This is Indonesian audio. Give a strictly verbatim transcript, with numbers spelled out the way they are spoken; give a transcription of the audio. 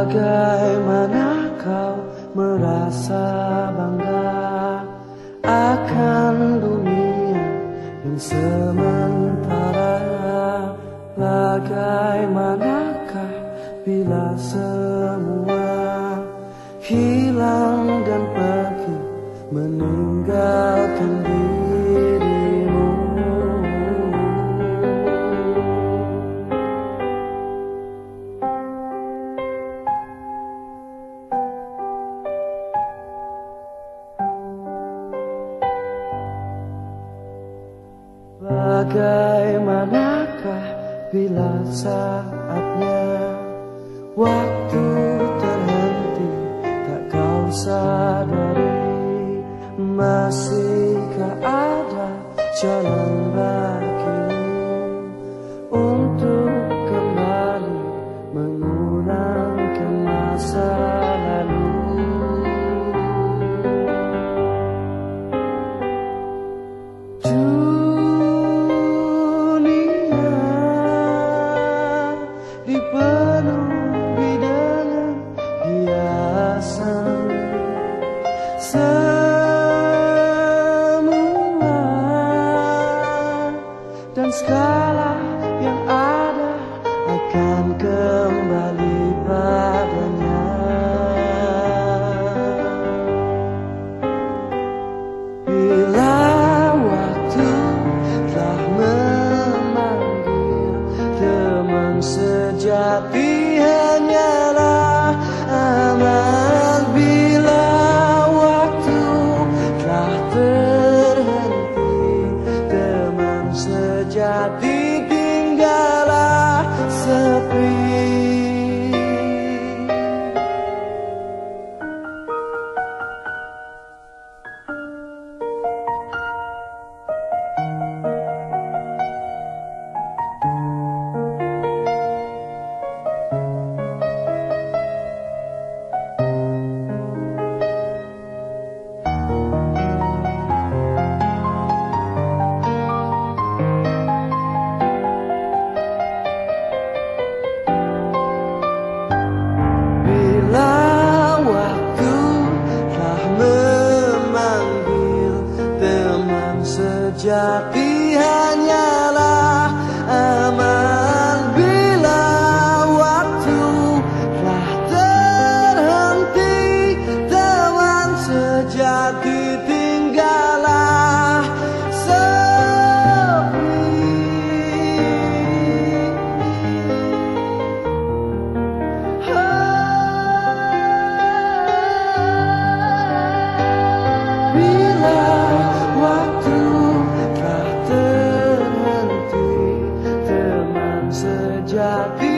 Bagaimana kau merasa bangga akan dunia yang sementara? Bagaimanakah bila semua hilang dan pergi meninggalkan dirimu? Bagaimanakah bila saatnya waktu terhenti, tak kau sadari? Masihkah ada jalan bagimu untuk kembali mengulangkan masa lalu? Dipenuhi dengan hiasan, semua dan segala yang ada akan kembali padanya. Bila waktu telah memanggil, teman sejati hanyalah amal. Bila waktu telah terhenti, teman sejati tinggallah sepi. Sejati hanyalah amal. Bila waktu telah terhenti, teman sejati tinggallah sepi. Bila waktu sejati